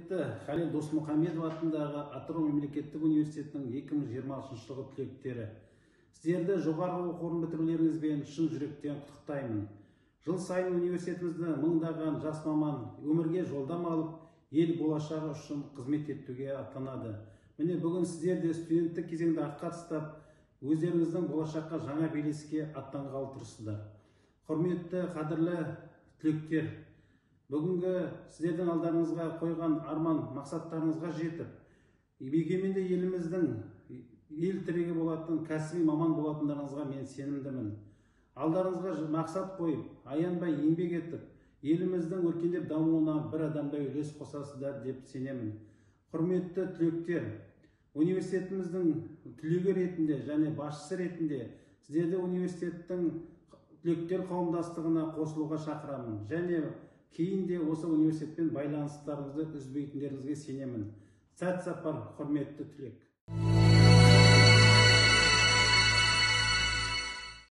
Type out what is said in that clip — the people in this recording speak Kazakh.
Құрметті Халел Досмұхамедов атындағы Атырау мемлекеттік университетінің 2026 жылғы түлектері. Сіздерді жоғарғы оқу орнын бітірулеріңізбен шын жүректен құттықтаймын. Жыл сайын университетімізді мыңдаған жас маман өмірге жолдама алып, ел болашағы үшін қызмет етуге аттанады. Міне бүгін сіздер де студенттік кезеңді артқа тастап, өздеріңіздің болашаққа жаңа белеске аттанғалы тұрсыздар. Құрметті қадірлі түлектер, бүгінгі сіздердің алдарыңызға қойған арман мақсаттарыңызға жетіп, егеменді еліміздің ел тірегі болатын кәсіби маман болатындарыңызға мен сенімдімін. Алдарыңызға мақсат қойып, аянбай еңбек етіп, еліміздің өркендеп дамуына бір адамдай үлес қосасыздар деп сенемін. Құрметті түлектер, университетіміздің түлегі ретінде және басшысы ретінде сіздерді университеттің түлектер қауымдастығына қосылуға шақырамын және кейін де осы университетпен байланыстарыңызды үзбейтіндеріңізге сенемін. Сәт сапар, құрметті түлек.